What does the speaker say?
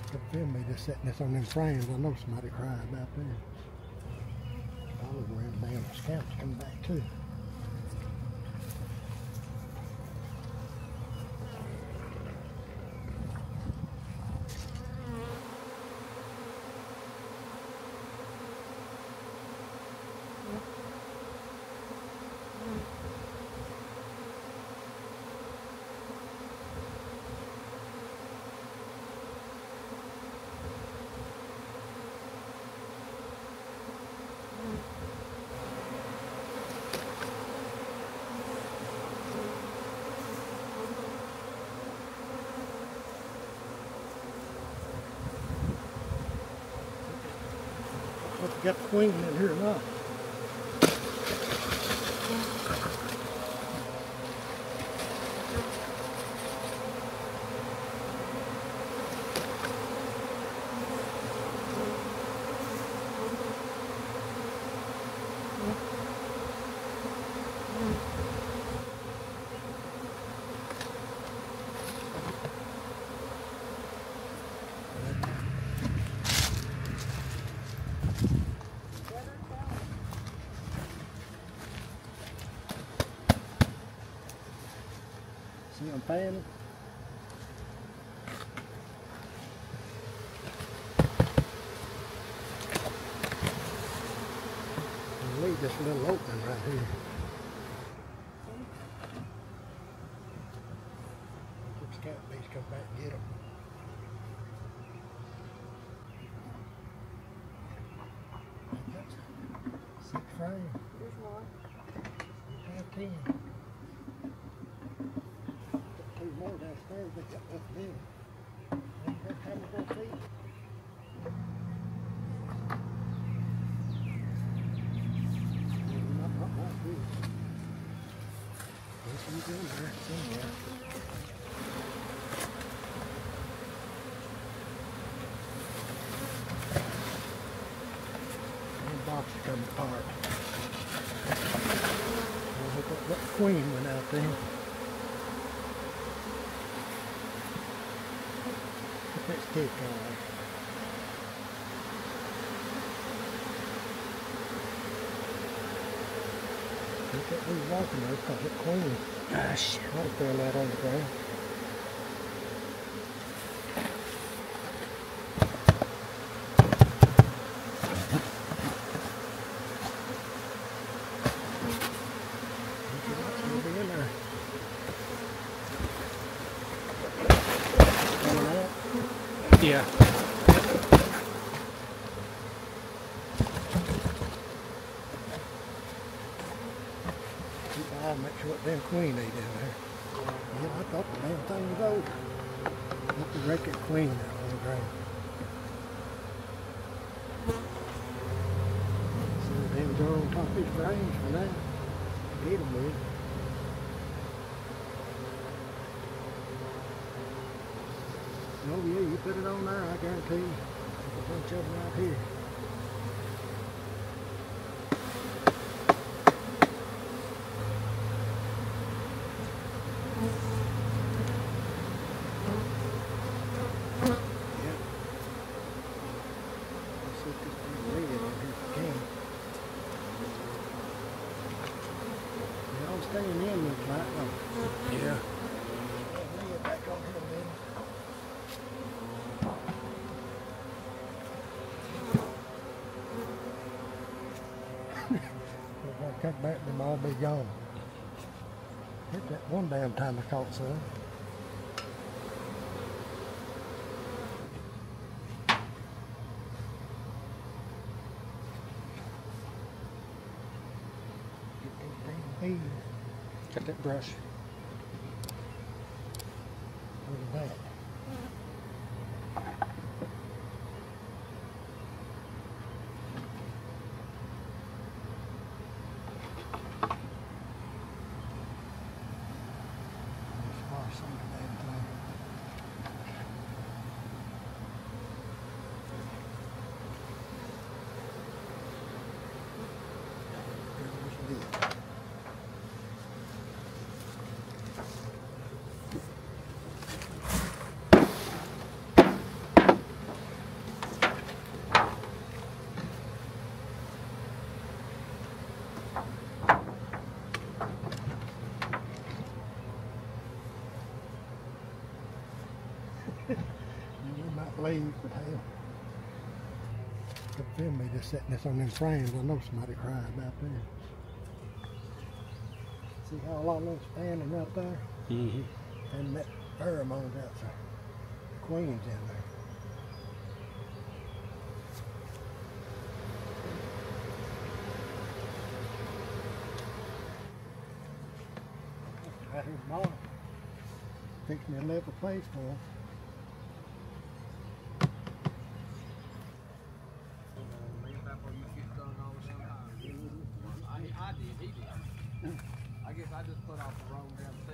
Could film me just setting this on them frames. I know somebody cried about that. All over where the damn scouts come back too. If you got the queen in here or not. See, I'm fanning. I'll leave this little opening right here. If scout bees come back and get them. That's 6 frames. There's more. Have 10. More downstairs, they got up there. Ain't that time to go feed? Not like this. There's some in there somewhere. One box is coming apart. I hope that queen went out there. Let's take look at me walking there because it's queen. Ah, shit. I'll throw that on the ground. It'll be in there. Yeah. Keep an eye and make sure what damn queen they down there. Yeah, I thought the damn thing was over. Let the wreck that queen out on the ground. See the damn jar on top of his frames for now. Get them with. Oh yeah, you put it on there, I guarantee you. There's a bunch of them out here. Yep. Let's see if this thing red on here if we can. They all staying in looks like, though. Yeah. Red back on here, man. If I come back, them all be gone. Hit that one damn time I caught some. Get these damn bees. Got that brush. Look at that. fleas, but hell. Could feel me just setting this on them frames. I know somebody cried about that. See how long they're standing up there? Mm-hmm. And that pheromone got some queens in there. Right here tomorrow. Fix me a level place for them. I did, he did. I guess I just put off the wrong damn